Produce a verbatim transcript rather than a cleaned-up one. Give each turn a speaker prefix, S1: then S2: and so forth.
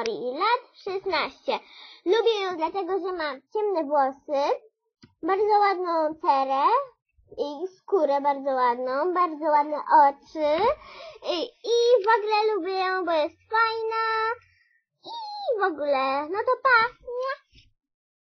S1: Wiktorii, lat szesnaście. Lubię ją dlatego, że ma ciemne włosy, bardzo ładną cerę i skórę bardzo ładną, bardzo ładne oczy i, i w ogóle lubię ją, bo jest fajna i w ogóle, no to pa!